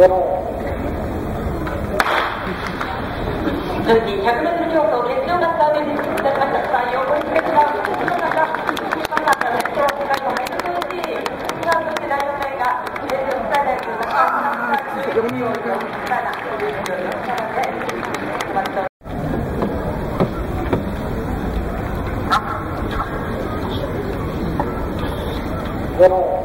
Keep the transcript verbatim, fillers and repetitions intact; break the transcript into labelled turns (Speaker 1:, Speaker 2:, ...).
Speaker 1: 女子ひゃくメートル競争決勝がスタートにいたしました。さあ、横に滑ってなお、その中、その中で、今日世界のメインコーチ、さあ、そして第よん名が、えー、伝えないというか、ああ、じゅうよんびょうよん、伝えない、じゅうよんびょうよん、伝えないで、決まっております。